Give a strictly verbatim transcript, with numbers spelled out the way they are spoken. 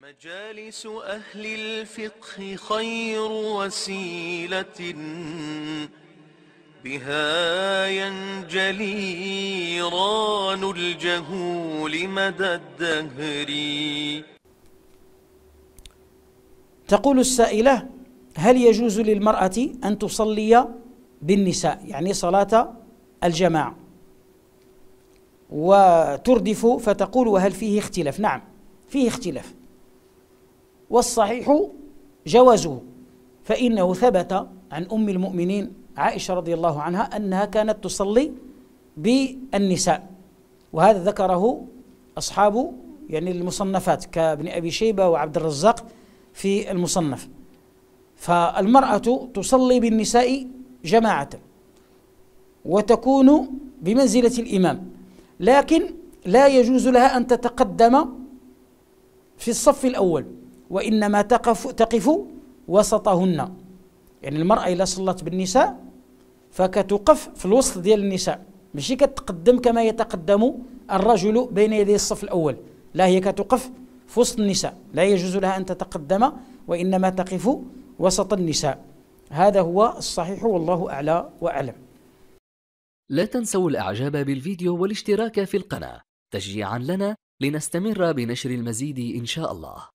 مجالس أهل الفقه خير وسيلة بها ينجلي ران الجهول مدى الدهر. تقول السائلة: هل يجوز للمرأة أن تصلي بالنساء، يعني صلاة الجماعة؟ وتردف فتقول: وهل فيه اختلاف؟ نعم، فيه اختلاف، والصحيح جوازه، فإنه ثبت عن أم المؤمنين عائشة رضي الله عنها أنها كانت تصلي بالنساء، وهذا ذكره أصحاب يعني المصنفات كابن أبي شيبة وعبد الرزاق في المصنف. فالمرأة تصلي بالنساء جماعة وتكون بمنزلة الإمام، لكن لا يجوز لها أن تتقدم في الصف الأول، وإنما تقف, تقف وسطهن. يعني المرأة إذا صلت بالنساء فكتقف في الوسط ديال النساء، ماشي كتقدم كما يتقدم الرجل بين يدي الصف الأول، لا، هي كتقف في وسط النساء، لا يجوز لها أن تتقدم، وإنما تقف وسط النساء. هذا هو الصحيح، والله أعلى وأعلم. لا تنسوا الإعجاب بالفيديو والاشتراك في القناة تشجيعا لنا لنستمر بنشر المزيد إن شاء الله.